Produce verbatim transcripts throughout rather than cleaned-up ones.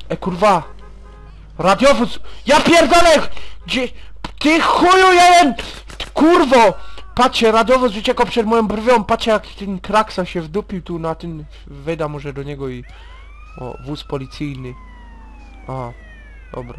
E kurwa! Radiowóz! Ja pierdolę! Gdzie... Ty chuju jeden! Kurwo! Patrzcie, radiowóz uciekał przed moją brwią, patrzcie jak ten kraksa się wdupił tu na ten... Wejdę może do niego i... O, wóz policyjny. A, dobra.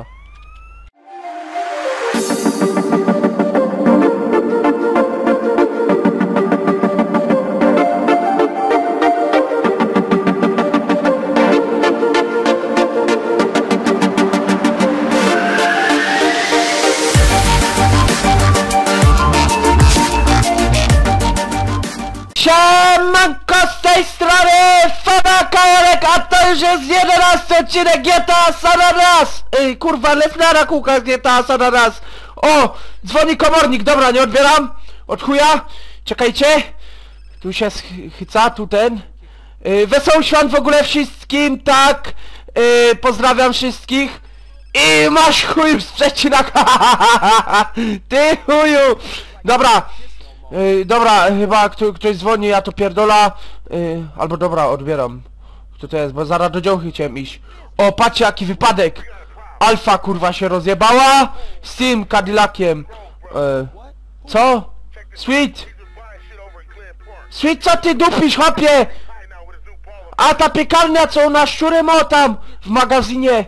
Siemanko, z tej strony Fana Kajolek, a to już jest jedenasty odcinek G T A San Andreas. Ej, kurwa, lecna na kółkach G T A San Andreas. O, dzwoni komornik, dobra, nie odbieram. Od chuja, czekajcie. Tu się chyca, tu ten. Yy, wesoły świąt w ogóle wszystkim, tak. Yy, pozdrawiam wszystkich. I masz chuj z przecinak. Ty chuju. Dobra. Yy, dobra, chyba kto, ktoś dzwoni, ja to pierdola. Yy, albo dobra, odbieram. Kto to jest, bo zaraz do działki chciałem iść. O, patrzcie jaki wypadek. Alfa kurwa się rozjebała z tym Cadillaciem. Yy, co? Sweet! Sweet, co ty dupisz, chłopie? A ta piekarnia, co na szczury ma tam w magazynie.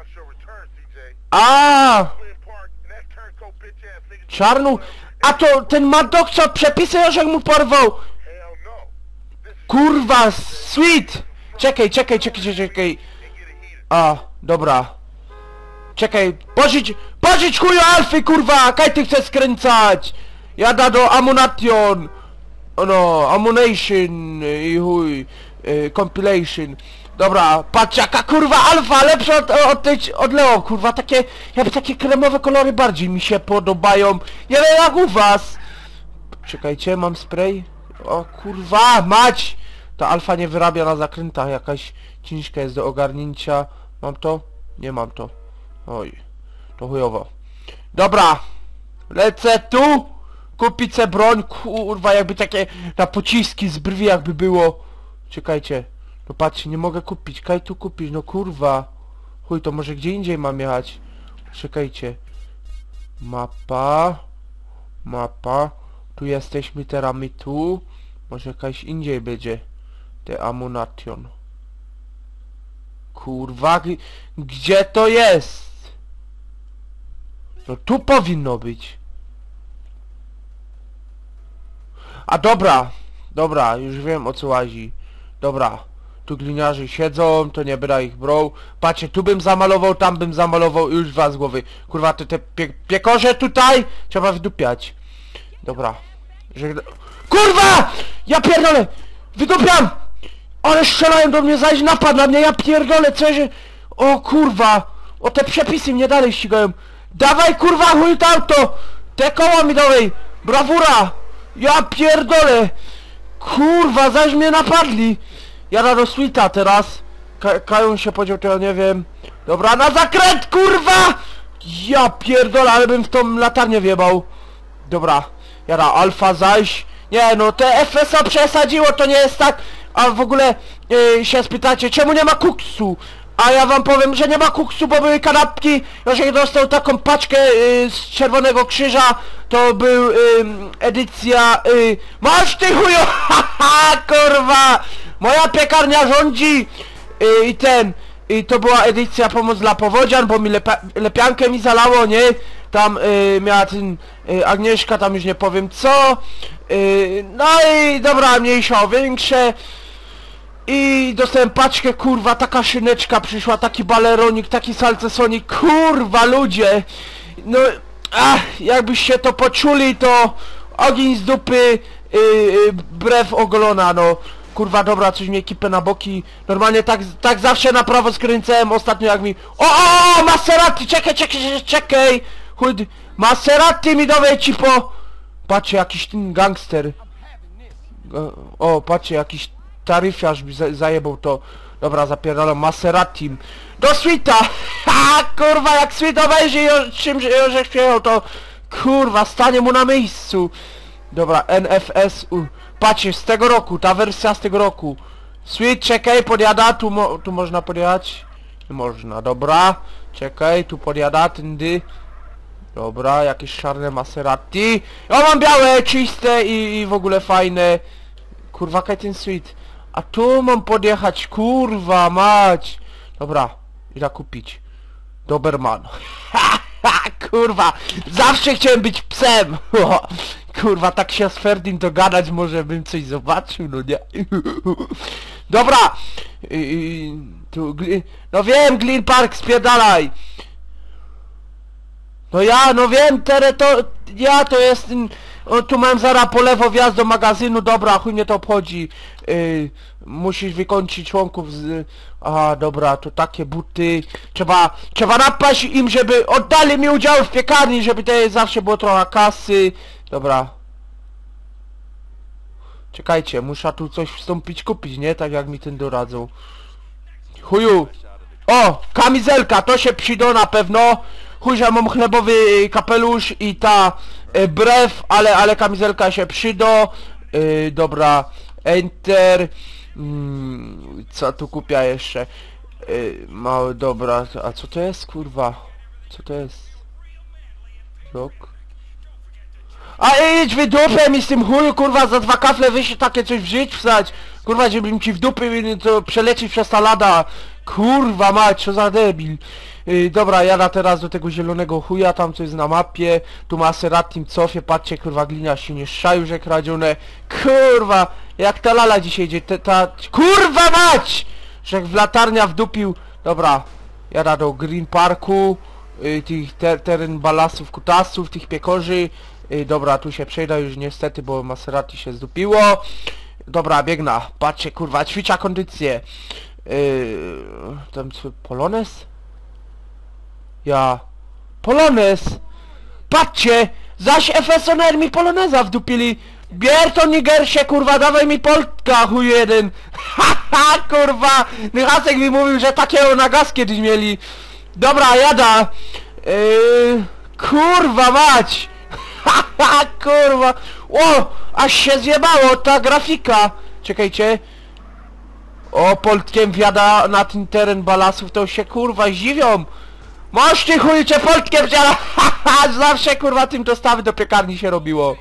A, czarnu. A to ten Maddox, co przepisy już jak mu porwał. Kurwa, Sweet! Czekaj, czekaj, czekaj, czekaj. A, dobra. Czekaj, pożyć, pożyć chuju Alfy, kurwa! Kaj ty chcesz skręcać? Jada do Ammunition. No, Ammunition i chuj. Y, compilation. Dobra, patrz jaka kurwa Alfa, lepsza od, od tej, od Leo, kurwa, takie, jakby takie kremowe kolory bardziej mi się podobają. Nie wiem jak u was. Czekajcie, mam spray. O kurwa, mać! Ta Alfa nie wyrabia na zakrętach, jakaś ciężka jest do ogarnięcia. Mam to? Nie mam to. Oj, to chujowo. Dobra, lecę tu, kupić se broń, kurwa, jakby takie na pociski z brwi jakby było. Czekajcie. No patrzcie, nie mogę kupić, kaj tu kupić, no kurwa. Chuj, to może gdzie indziej mam jechać. Czekajcie. Mapa. Mapa. Tu jesteśmy teraz my tu. Może jakaś indziej będzie. The Ammunition. Kurwa, gdzie to jest? No tu powinno być. A dobra. Dobra, już wiem o co łazi. Dobra. Tu gliniarzy siedzą, to nie bra ich brał. Patrzcie, tu bym zamalował, tam bym zamalował i już was z głowy. Kurwa, te, te pie piekorze tutaj trzeba wydupiać. Dobra. Żegna... Kurwa! Ja pierdolę! Wydupiam! Ale strzelają do mnie, zaś napad na mnie, ja pierdolę, co się... O kurwa! O te przepisy mnie dalej ścigają. Dawaj kurwa, hult auto! Te koła mi dawaj! Brawura! Ja pierdolę! Kurwa, zaś mnie napadli! Jada do Sweeta teraz. Ka Kają się podział, to ja nie wiem. Dobra, na zakręt, kurwa! Ja pierdolę, ale bym w tą latarnię wjebał. Dobra, jada Alfa zaś. Nie no, te F S A przesadziło, to nie jest tak. A w ogóle yy, się spytacie, czemu nie ma kuksu? A ja wam powiem, że nie ma kuksu, bo były kanapki. Jeżeli dostał taką paczkę yy, z Czerwonego Krzyża, to był yy, edycja... Yy, masz ty chujo! Haha, kurwa! Moja piekarnia rządzi yy, i ten... I to była edycja pomoc dla powodzian, bo mi lepa, lepiankę mi zalało, nie? Tam yy, miała ten... Yy, Agnieszka, tam już nie powiem co. Yy, no i dobra, mniejsza o większe. I dostałem paczkę, kurwa, taka szyneczka przyszła, taki baleronik, taki salcesonik, kurwa ludzie! No, ach, jakbyście to poczuli, to ogień z dupy, yy, yy, brew ogolona, no. Kurwa, dobra, coś mi ekipę na boki. Normalnie tak, tak zawsze na prawo skręcałem, ostatnio jak mi... O, o, o, Maserati, czekaj, czekaj, czekaj! Chuj, Maserati mi dowie ci po... Patrzcie, jakiś ten gangster. O, patrzcie, jakiś... Taryfiarz mi zajebał to. Dobra, zapierdalam Maserati. Do Sweeta! Ha, kurwa, jak Sweet obejrzy czymś, że przyjechał, to... Kurwa, stanie mu na miejscu. Dobra, N F S. U. Patrzcie, z tego roku, ta wersja z tego roku. Sweet, czekaj, podjada, tu, mo tu można podjechać. Nie można, dobra. Czekaj, tu podjada, tędy. Dobra, jakieś czarne Maserati. Ja mam białe, czyste i, i w ogóle fajne. Kurwa, kaj ten sweet. A tu mam podjechać, kurwa mać. Dobra, idę kupić. Doberman. Kurwa, zawsze chciałem być psem. Kurwa, tak się z Ferdim dogadać, może bym coś zobaczył, no nie. Dobra. I, i, tu, no wiem, Green Park, spierdalaj. No ja, no wiem, tere to... Ja to jest... O, tu mam zaraz po lewo wjazd do magazynu, dobra, chuj mnie to obchodzi. Yy, musisz wykończyć członków z... A, dobra, to takie buty. Trzeba... Trzeba napaść im, żeby oddali mi udział w piekarni, żeby to zawsze było trochę kasy. Dobra. Czekajcie, muszę tu coś wstąpić kupić, nie? Tak jak mi ten doradzą. Chuju! O! Kamizelka, to się przyda na pewno. Chuj, że mam chlebowy kapelusz i ta e, brew, ale, ale kamizelka się przyda. E, dobra, enter. Mm, co tu kupię jeszcze? E, mały, dobra, a co to jest, kurwa? Co to jest? Rok? A idź w dupę mi z tym chuju, kurwa, za dwa kafle wyjść takie coś w żyć wstać. Kurwa, żebym ci w dupy to przelecieć przez ta lada. Kurwa mać, co za debil. Yy, dobra, jadę teraz do tego zielonego chuja, tam co jest na mapie. Tu Maserati cofie, patrzcie, kurwa, glina się nie szaju, że kradzione. Kurwa, jak ta lala dzisiaj idzie, te, ta... Kurwa mać! Że jak w latarnia wdupił. Dobra, jadę do Green Parku. Yy, tych te, teren balasów, kutasów, tych piekorzy. Yy, dobra, tu się przejdę już niestety, bo Maserati się zdupiło. Dobra, biegna. Patrzcie, kurwa, ćwicza kondycję. Yy, tam co, Polones? Ja... Polones! Patrzcie! Zaś F S O N mi Poloneza wdupili! Bierto Nigersie, kurwa, dawaj mi Polka, chuj jeden! Haha, kurwa! Nychasek mi mówił, że takiego na gaz kiedyś mieli. Dobra, jada! Yy, kurwa mać! Haha, kurwa! O! Aż się zjebało ta grafika! Czekajcie. O, Poltkiem wjada na ten teren balasów, to się kurwa zdziwią! Moż ty chuj cię Poltkiem wzięła! Haha, zawsze kurwa tym dostawy do piekarni się robiło.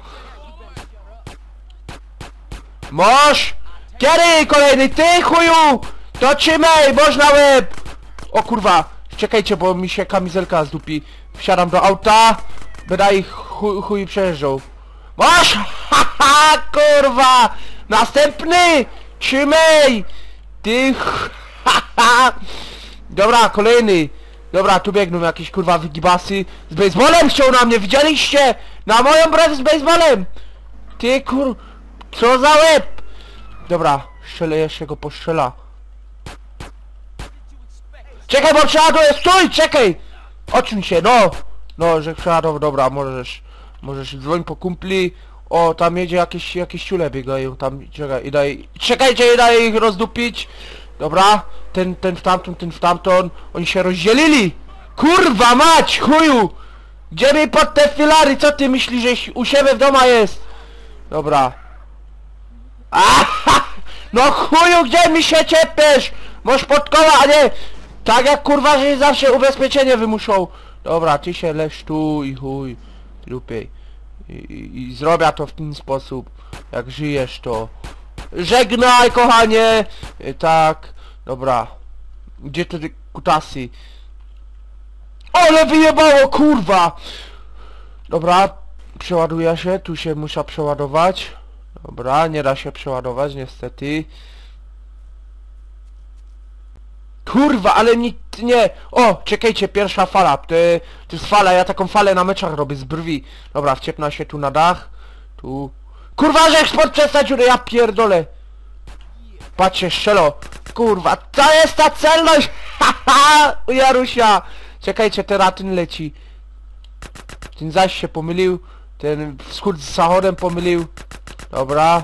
Moż! Kiedy kolejny, ty chuju! To trzymaj, boż na łeb! O kurwa, czekajcie, bo mi się kamizelka zdupi. Wsiadam do auta, będę ich chuj, chuj przejeżdżał. Moż! Haha, kurwa! Następny! Trzymaj! Ty... Haha! Dobra, kolejny. Dobra, tu biegną jakieś kurwa wygibasy. Z baseballem chciał na mnie, widzieliście? Na moją brew z baseballem! Ty kur... Co za łeb? Dobra, strzelę jeszcze go postrzela. Czekaj, bo przeładuję, stój, czekaj! Odsuń się, no! No, że przeładował, dobra, możesz... Możesz dzwoń po kumpli. O, tam jedzie jakieś, jakieś ciule biegają, tam, czekaj, i daj... Czekajcie, i daj ich rozdupić! Dobra, ten, ten w tamtą, ten w tamtą. Oni się rozdzielili! Kurwa mać, chuju! Gdzie mi pod te filary, co ty myślisz, że u siebie w domu jest? Dobra. Aha! No chuju, gdzie mi się ciepiesz? Możesz pod koła, a nie... Tak jak kurwa, że zawsze ubezpieczenie wymuszą. Dobra, ty się leż tu i chuj. Lupiej. I, i, I zrobię to w ten sposób. Jak żyjesz to... Żegnaj, kochanie! I tak, dobra. Gdzie te kutasy? Ale wyjebało, kurwa! Dobra, przeładuję się, tu się muszę przeładować. Dobra, nie da się przeładować, niestety. Kurwa, ale nie, nie... O, czekajcie, pierwsza fala. To, to jest fala, ja taką falę na meczach robię z brwi. Dobra, wciepna się tu na dach. Tu... Kurwa, że eksport przestać dziurę, ja pierdolę. Patrzcie, szczelo. Kurwa, to jest ta celność! Haha, u Jarusia. Czekajcie, teraz ten leci. Ten zaś się pomylił. Ten wschód z zachodem pomylił. Dobra.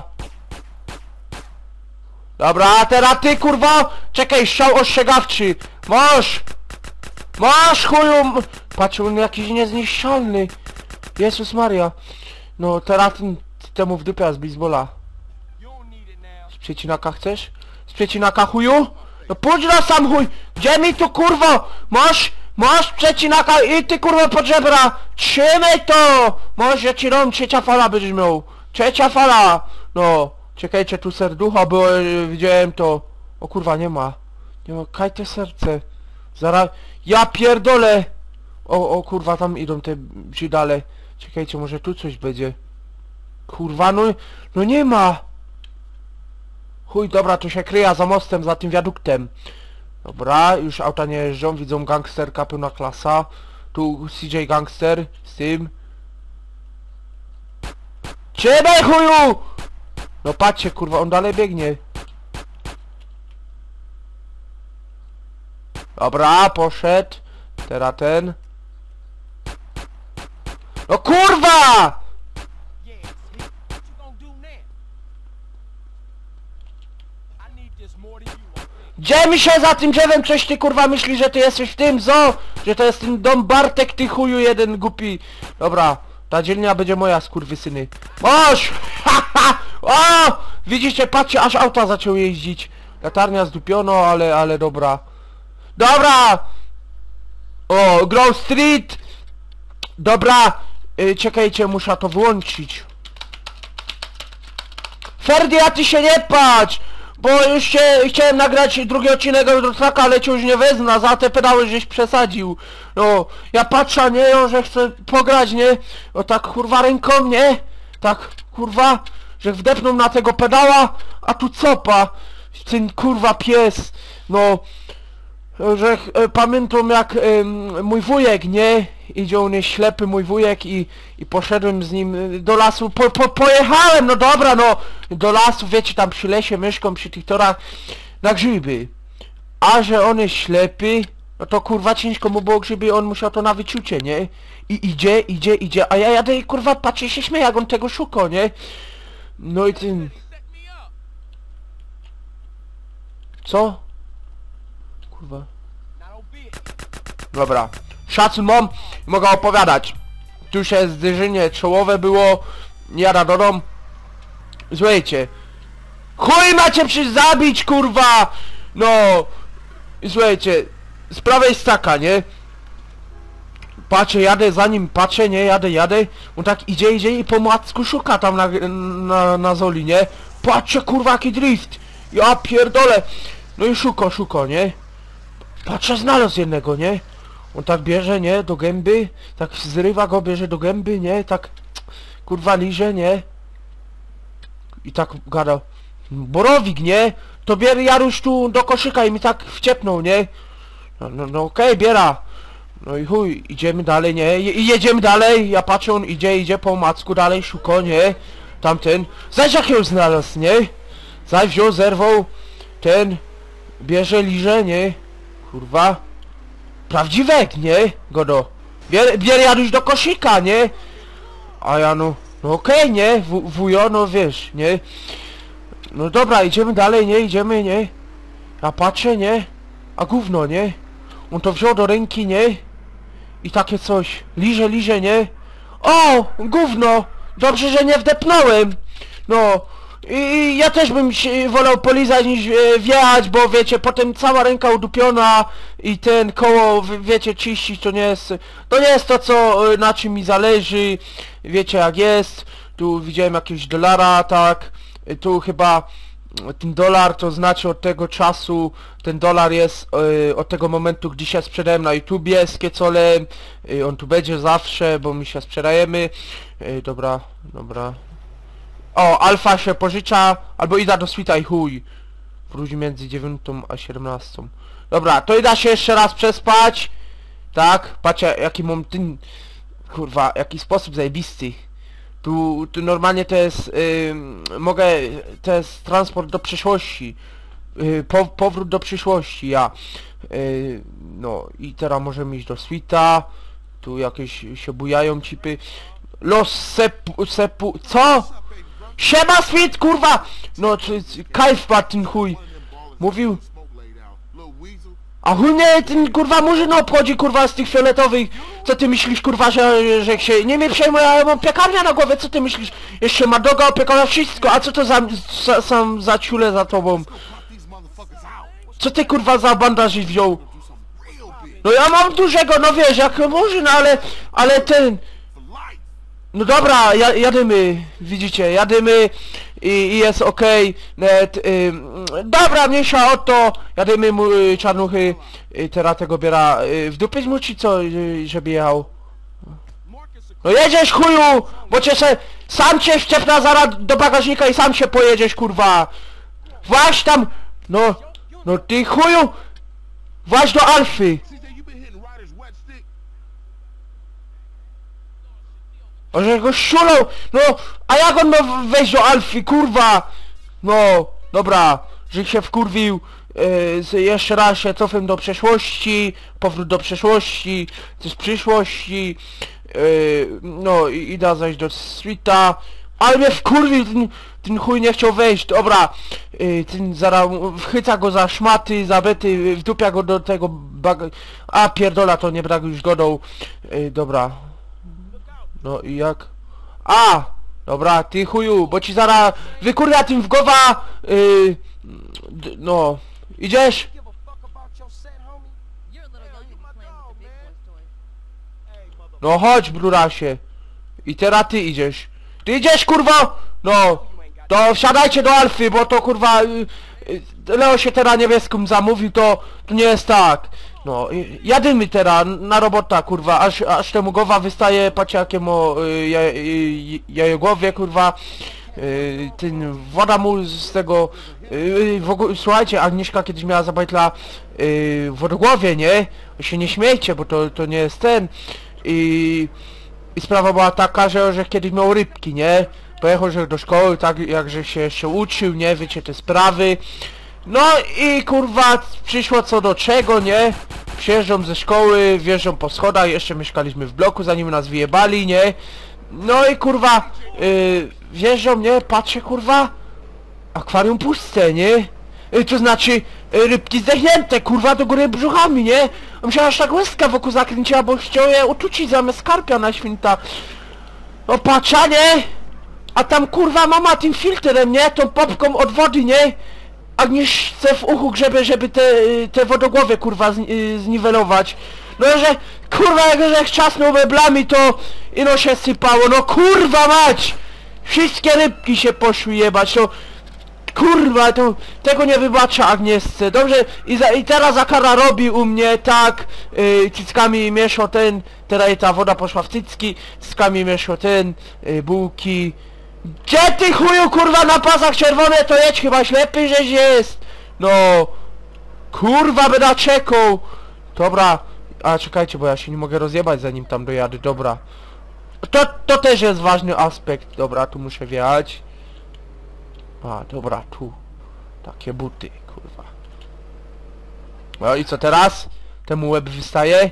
Dobra, a teraz ty, kurwa! Czekaj, strzał ostrzegawczy! Masz! Masz, chuju! Patrz, on jakiś niezniszczalny. Jezus Maria. No, teraz ten, temu w dupia z baseballa. Z przecinaka chcesz? Z przecinaka, chuju? No pójdź no sam chuj! Gdzie mi tu kurwo? Masz, masz przecinaka i ty kurwo pod żebra! Trzymaj to! Może ci dam trzecia fala będziesz miał. Trzecia fala! No, czekajcie tu serducha, bo e, widziałem to. O kurwa nie ma. Nie ma, kaj te serce. Zaraz, ja pierdolę! O, o kurwa tam idą te brzydale. Czekajcie, może tu coś będzie. Kurwa, no, no nie ma! Chuj, dobra, to się kryja za mostem, za tym wiaduktem. Dobra, już auta nie jeżdżą, widzą gangsterka, pełna klasa. Tu C J Gangster z tym. Ciebie chuju! No patrzcie, kurwa, on dalej biegnie. Dobra, poszedł. Teraz ten. No kurwa! Gdzie mi się za tym drzewem coś ty kurwa myśli, że ty jesteś w tym zo? Że to jest ten dom Bartek, ty chuju jeden głupi. Dobra, ta dzielnia będzie moja, skurwysyny. Oś! Ha, ha! O! Widzicie, patrzcie, aż auta zaczęły jeździć. Latarnia zdupiono, ale, ale dobra. Dobra! O, Grove Street! Dobra, yy, czekajcie, muszę to włączyć. Ferdi, a ty się nie patrz! Bo już się, chciałem nagrać drugi odcinek Eurotraka, ale cię już nie wezna, za te pedały żeś przesadził. No, ja patrzę, nie, o, że chcę pograć, nie? O tak kurwa ręką, nie? Tak kurwa, że wdepną na tego pedała, a tu copa. Ten kurwa pies, no... Że e, pamiętam jak e, mój wujek, nie? Idzie on jest ślepy, mój wujek i, i poszedłem z nim do lasu, po, po, pojechałem, no dobra, no do lasu, wiecie, tam przy lesie, myszką, przy tych torach na grzyby. A że on jest ślepy, no to kurwa ciężko mu było grzyby, on musiał to na wyczucie, nie? I idzie, idzie, idzie, a ja jadę i kurwa patrzę i się śmieję, jak on tego szuka, nie? No i ten... Co? Kurwa. Dobra. Szacun mam i mogę opowiadać. Tu się zderzenie czołowe było. Jada do dom. Słuchajcie. Chuj macie przy zabić, kurwa! No. Słuchajcie. Sprawa jest taka, nie? Patrzę, jadę za nim, patrzę, nie? Jadę, jadę. On tak idzie, idzie i po macku szuka tam na, na, na zoli, nie? Patrzę, kurwa, jaki drift. Ja pierdolę. No i szuka, szuka, nie? Patrzę, znalazł jednego, nie? On tak bierze, nie? Do gęby. Tak zrywa go, bierze do gęby, nie? Tak... Kurwa liże, nie? I tak gada. Borowik, nie? To bierze Jaruś tu do koszyka i mi tak wciepnął, nie? No, no, no okej, okay, biera. No i chuj, idziemy dalej, nie? I jedziemy dalej. Ja patrzę, on idzie, idzie po macku dalej, szuka, nie? Tamten. Zaś jak ją znalazł, nie? Zaś wziął, zerwał. Ten... Bierze liże, nie? Kurwa. Prawdziwek, nie? Godo. Bier, bier Janusz do koszyka, nie? A ja no... No okej, okay, nie? W, wujo, no wiesz, nie? No dobra, idziemy dalej, nie? Idziemy, nie? Ja patrzę, nie? A gówno, nie? On to wziął do ręki, nie? I takie coś. Liże, liże, nie? O! Gówno! Dobrze, że nie wdepnąłem! No... I ja też bym się wolał polizać niż e, wjechać, bo wiecie, potem cała ręka udupiona i ten koło, wiecie, czyścić to nie jest, to nie jest to, co, na czym mi zależy, wiecie jak jest. Tu widziałem jakiegoś dolara, tak, tu chyba ten dolar to znaczy od tego czasu, ten dolar jest e, od tego momentu, gdy się sprzedałem na YouTubie z Kiecolem, e, on tu będzie zawsze, bo my się sprzedajemy, e, dobra, dobra. O, alfa się pożycza, albo ida do swita i chuj. Wróć między dziewiątą a siedemnastą. Dobra, to ida się jeszcze raz przespać. Tak, patrzcie jaki mam ten... Kurwa, jaki sposób zajebisty. Tu, tu normalnie to jest... Yy, mogę... To jest transport do przyszłości. Yy, po, powrót do przyszłości, ja. Yy, no i teraz możemy iść do swita. Tu jakieś się bujają cipy. Los sepu... sepu... Co? Siema Sweet, kurwa! No, czy... Kajf ma ten chuj. Mówił... A chuj nie, ten kurwa murzyn obchodzi, kurwa, z tych fioletowych. Co ty myślisz, kurwa, że, że się... Nie mnie przejmuj, ja mam piekarnia na głowie, co ty myślisz? Jeszcze ma doga, opiekona, wszystko, a co to za... za sam za ciule za tobą? Co ty kurwa za bandaż wziął? No ja mam dużego, no wiesz, jak może, no ale, ale ten... No dobra, ja, jadymy, widzicie, jadymy i, i jest okej, okay. y, dobra, mniejsza o to, jadymy mu y, czarnuchy, y, teraz tego biera, y, w dupie mu ci co, y, żeby jechał? No jedziesz chuju, bo cię se, sam cię wczepna zaraz do bagażnika i sam się pojedziesz kurwa. Właź tam, no, no ty chuju, właź do Alfy. O, że go szulał, no, a jak on ma wejść do Alfy, kurwa? No, dobra, że się wkurwił, yy, jeszcze raz się cofam do przeszłości, powrót do przeszłości, to jest przyszłości, yy, no i idę zajść do Streeta, ale mnie wkurwił, ten, ten chuj nie chciał wejść, dobra, yy, ten zaraz wchyca go za szmaty, za bety, wdupia go do tego bag... a pierdola, to nie brak już godą, yy, dobra. No i jak? A! Dobra, ty chuju, bo ci zaraz wykurwia tym w głowa, yy, no, idziesz? No chodź, brurasie. I teraz ty idziesz. Ty idziesz, kurwa? No, to wsiadajcie do Alfy, bo to kurwa, yy, yy, Leo się teraz niebieską zamówił, to, to nie jest tak. No, jadymy teraz na robota, kurwa, aż, aż temu głowa wystaje, patrzcie jakiemu y, jaj, y, jajogłowie, kurwa, y, ten woda mu z tego, y, w ogóle, słuchajcie, Agnieszka kiedyś miała zabajtla y, wodogłowie, nie? Się nie śmiejcie, bo to, to nie jest ten. I, i sprawa była taka, że, że kiedyś miał rybki, nie? Pojechał że do szkoły, tak jakże się jeszcze uczył, nie? Wiecie, te sprawy. No i kurwa przyszło co do czego, nie? Przyjeżdżą ze szkoły, wjeżdżą po schodach, jeszcze mieszkaliśmy w bloku, zanim nas wyjebali, nie? No i kurwa, yy, wjeżdżą, nie? Patrzę kurwa, akwarium puste, nie? Yy, to znaczy, yy, rybki zdechnięte, kurwa, do góry brzuchami, nie? A mi się aż tak łezka wokół zakręciła, bo chciał je utucić zamiast karpia na święta. No patrza, nie? A tam kurwa mama tym filtrem, nie? Tą popką od wody, nie? Agnieszce w uchu grzebie, żeby te, te wodogłowie kurwa z, y, zniwelować. No że kurwa jak że chciasnął meblami to ino się sypało, no kurwa mać! Wszystkie rybki się poszły jebać, to kurwa to tego nie wybacza Agnieszce. Dobrze i, za, i teraz Zakara robi u mnie tak, y, cyckami mieszo ten, teraz ta woda poszła w cycki, cyckami mieszo ten, y, bułki. Gdzie ty chuju kurwa na pasach czerwone to jedź chyba ślepy żeś jest. No kurwa będę czekał. Dobra, a czekajcie, bo ja się nie mogę rozjebać zanim tam dojadę, dobra. To, to też jest ważny aspekt, dobra, tu muszę wjechać. A, dobra, tu. Takie buty, kurwa. No i co teraz? Temu łeb wystaje.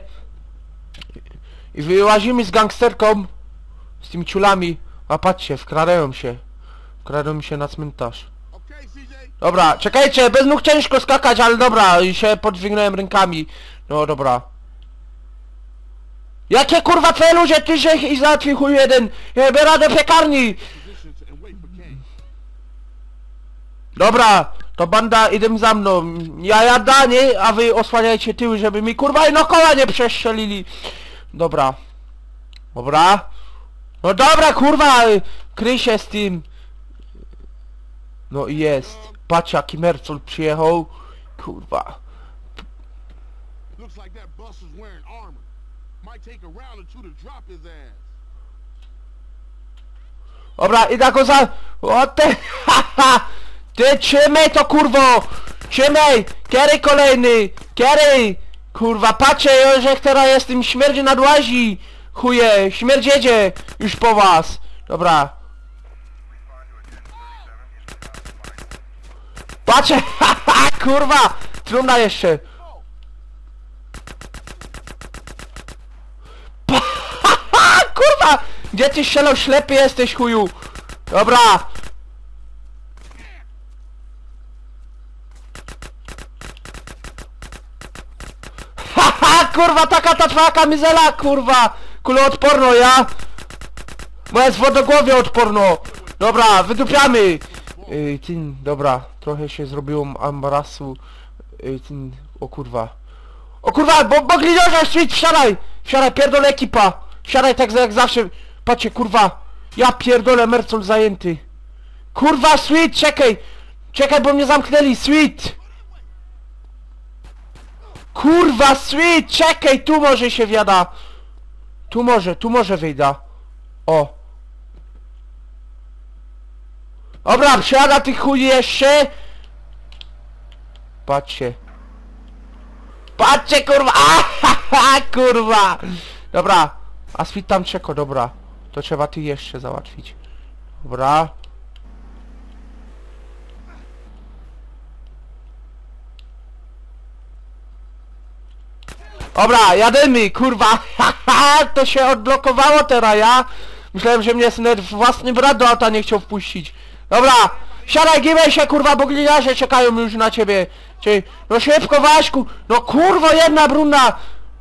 I wyłazimy z gangsterką. Z tymi ciulami. A patrzcie, wkradają się. Wkradają mi się na cmentarz. Dobra, czekajcie, bez nóg ciężko skakać, ale dobra, i się podźwignąłem rękami. No dobra. Jakie kurwa twoje ludzie, ty się i załatwi chuj jeden. Ja biorę do piekarni. Dobra, to banda, idę za mną. Ja jada, nie? A wy osłaniajcie tyły, żeby mi kurwa i no koła nie przestrzelili. Dobra. Dobra. No dobra, kurwa, kryj się z tym. No i jest. Patrz jaki Mercol przyjechał. Kurwa. Dobra, idę go za... O ty, haha! Ty trzymaj to kurwo! Trzymaj! Kiery kolejny! Kiery! Kurwa, patrzę, że teraz jestem śmierdzi nadłazi! Chuje, śmierć jedzie już po was. Dobra. Patrzę, haha, kurwa! Trudna jeszcze. Haha, kurwa! Gdzie ty strzelał, ślepy jesteś, chuju? Dobra. Haha, kurwa, taka ta twoja kamizela, kurwa! Kuloodporno, ja? Bo jest wodogłowie odporno. Dobra, wydupiamy. Yy, tyn, dobra, trochę się zrobiło ambarasu. Yy, ten, o kurwa. O kurwa, bo, bo gliniarza, Sweet, wsiadaj! Wsiadaj, pierdolę ekipa! Wsiadaj tak jak zawsze. Patrzcie, kurwa. Ja pierdolę, Mercol zajęty. Kurwa, Sweet, czekaj! Czekaj, bo mnie zamknęli, Sweet! Kurwa, Sweet, czekaj, tu może się wiada. Tu może, tu może wyjda. O. Dobra, przyjada tych chuj jeszcze. Patrzcie. Patrzcie, kurwa! Ahaha, kurwa! Dobra. A Sweet tam czeko, dobra. To trzeba ty jeszcze załatwić. Dobra. Dobra, jademy, kurwa! Haha, to się odblokowało teraz, ja? Myślałem, że mnie nawet własny brat do auta nie chciał wpuścić. Dobra! Siadaj, gibaj się, kurwa, bo gliniarze czekają już na ciebie. Czyli, no szybko, Waśku! No kurwo, jedna bruna!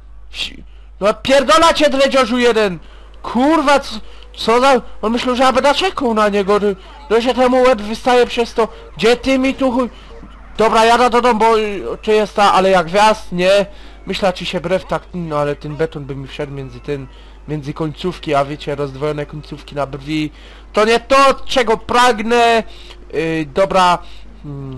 No pierdola cię, dredziorzu jeden! Kurwa, co, co za... On myślał, że ja będę czekał na niego. No się temu łeb wystaje przez to. Gdzie ty mi tu chuj... Dobra, jadę do domu, bo czy jest ta, ale jak gwiazd, nie? Myślę, czy się brew tak, no ale ten beton by mi wszedł między ten, między końcówki, a wiecie, rozdwojone końcówki na brwi. To nie to, czego pragnę. Yy, dobra. Hmm.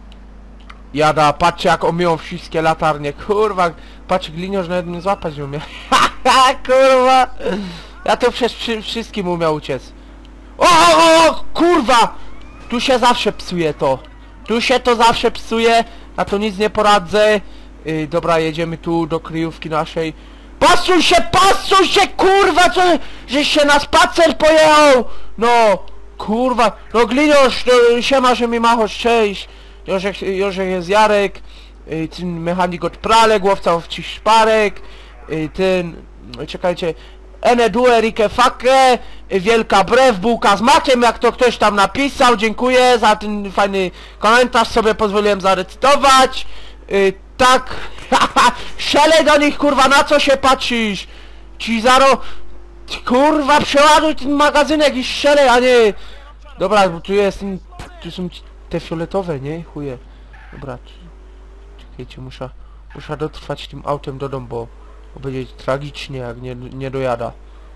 Jada, patrzcie jak omyją wszystkie latarnie, kurwa. Patrz, gliniarz nawet mnie złapać nie umie. Haha, kurwa. Ja to przez przy, wszystkim umiał uciec. O, o, o, kurwa. Tu się zawsze psuje to. Tu się to zawsze psuje, a to nic nie poradzę. Yy, dobra, jedziemy tu do kryjówki naszej. Pasuj się, pasuj się, kurwa, co, żeś się na spacer pojechał! No, kurwa, no gliniarz, no, siema, że mi machasz, cześć. Jorzek, Jorzek jest Jarek, yy, ten mechanik od prale, głowca owci szparek, yy, ten, czekajcie, ene due rike fake, yy, wielka brew, bułka z makiem, jak to ktoś tam napisał, dziękuję za ten fajny komentarz, sobie pozwoliłem zarecytować. Yy, tak, haha, szelej do nich, kurwa, na co się patrzysz? Ci zaro... Kurwa, przeładuj ten magazynek i szelej, a nie... Dobra, bo tu jest... Tu są te fioletowe, nie? Chuje. Dobra, czekajcie, muszę... Muszę dotrwać tym autem do domu, bo... Bo będzie tragicznie, jak nie, nie dojada.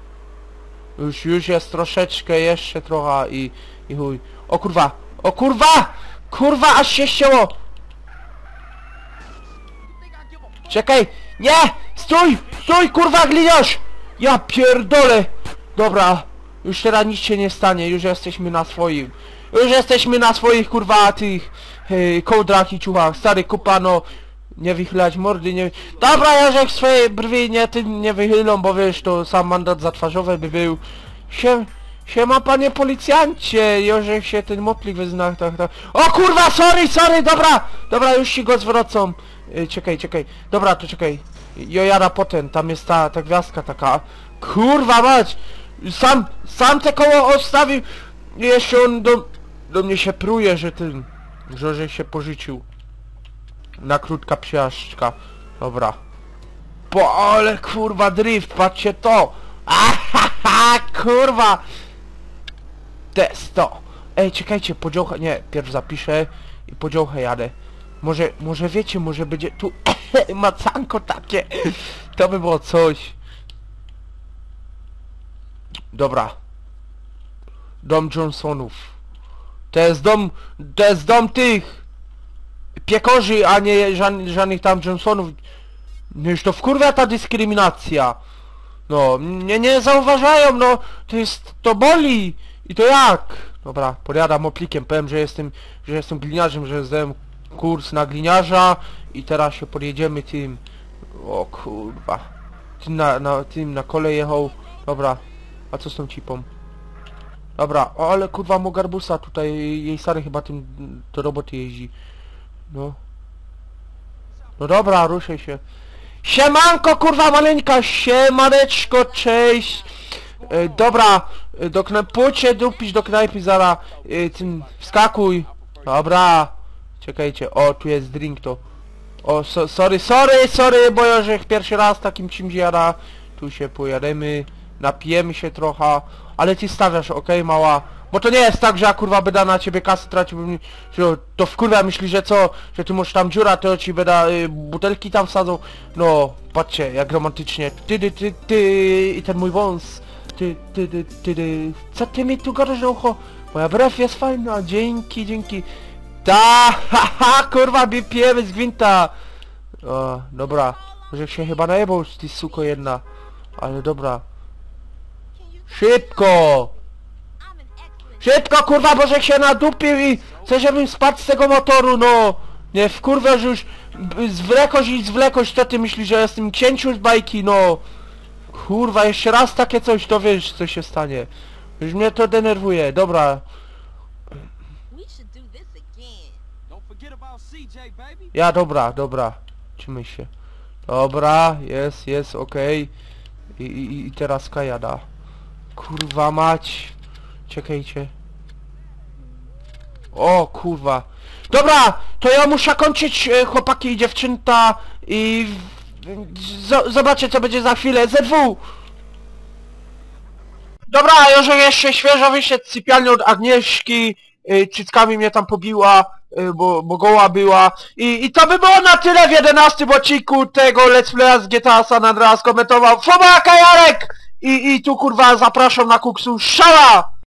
Już, już jest troszeczkę, jeszcze trochę i... I chuj. O kurwa! O kurwa! Kurwa, aż się ścięło! Czekaj! Nie! Stój! Stój, kurwa, gliniarz! Ja pierdolę! Dobra, już teraz nic się nie stanie, już jesteśmy na swoim. Już jesteśmy na swoich, kurwa, tych yy, kołdrach i ciuchach. Stary, kupa, no... Nie wychylać mordy, nie... Dobra, Jarzek, swoje brwi nie, ty nie wychylą, bo wiesz, to sam mandat zatwarzowy by był. Siem... Siema, panie policjancie! Jorzek się ten motlik wyzna, tak, tak. O kurwa, sorry, sorry, dobra! Dobra, już się go zwrocą. Yy, czekaj, czekaj. Dobra, to czekaj. Jojara potem, tam jest ta, ta gwiazdka taka. Kurwa mać! Sam, sam te koło odstawił. I jeszcze on do, do mnie się pruje, że ten... Że się pożyczył. Na krótka przyjażdżka. Dobra. Po, ale kurwa drift, patrzcie to! Ahaha, kurwa! Testo! Ej, czekajcie, podziałcha... Nie, pierw zapiszę i podziałchę jadę. Może, może wiecie, może będzie tu macanko takie. To by było coś. Dobra. Dom Johnsonów. To jest dom... To jest dom tych... Piekorzy, a nie żadnych, żadnych tam Johnsonów. No już to wkurwia ta dyskryminacja. No, mnie nie zauważają, no. To jest... To boli. I to jak? Dobra, podjadam oplikiem, powiem, że jestem... Że jestem gliniarzem, że zdałem kurs na gliniarza. I teraz się podjedziemy tym... O kurwa. Tym na, na, tym na kole jechał. Dobra. A co z tą cipą? Dobra, o, ale kurwa mu garbusa tutaj, jej stary chyba tym do roboty jeździ. No. No dobra, ruszaj się. Siemanko, kurwa maleńka, siemaneczko, cześć. E, dobra, e, do knajpy, pójdźcie dupić do knajpy, zara, e, tym, wskakuj. Dobra. Czekajcie, o, tu jest drink to. O, so, sorry, sorry, sorry, bo Jorzek pierwszy raz takim czymś jada. Tu się pojademy, napijemy się trochę. Ale ty stawiasz, okej, okay, mała. Bo to nie jest tak, że ja kurwa będę na ciebie kasy tracił, bym- że to wkurwia myśli, że co, że ty masz tam dziura, to ci będę y, butelki tam wsadzą. No, patrzcie, jak romantycznie. Ty, ty, ty, ty, i ten mój wąs. Ty, ty, ty, ty, ty. Co ty mi tu gadasz na ucho? Moja brew jest fajna, dzięki, dzięki. Ta, haha, kurwa, mi pijemy z gwinta. O, dobra. Może się chyba najebał, ty suko jedna. Ale dobra. Szybko! Szybko, kurwa, Boże się nadupił i chcę, żebym spadł z tego motoru, no! Nie wkurwę, że już b- zwlekoś i zwlekoś, to ty myślisz, że jestem księciu z bajki, no! Kurwa, jeszcze raz takie coś, to wiesz, co się stanie. Już mnie to denerwuje, dobra. We should do this again. Don't forget about C J, baby. Ja, dobra, dobra. Trzymaj się. Dobra, jest, jest, okej. I, i, I teraz kajada. Kurwa mać. Czekajcie. O kurwa. Dobra, to ja muszę kończyć, e, chłopaki i dziewczęta i... z- Zobaczcie, co będzie za chwilę. Z W! Dobra, już jeszcze świeżo wyszedł z sypialni od Agnieszki, y, cyckami mnie tam pobiła, y, bo, bo goła była. I, I to by było na tyle w jedenastym odcinku tego Let's Playa z G T A San Andreas. Komentował Foba Kajarek! I, I tu kurwa zapraszam na kuksu szala!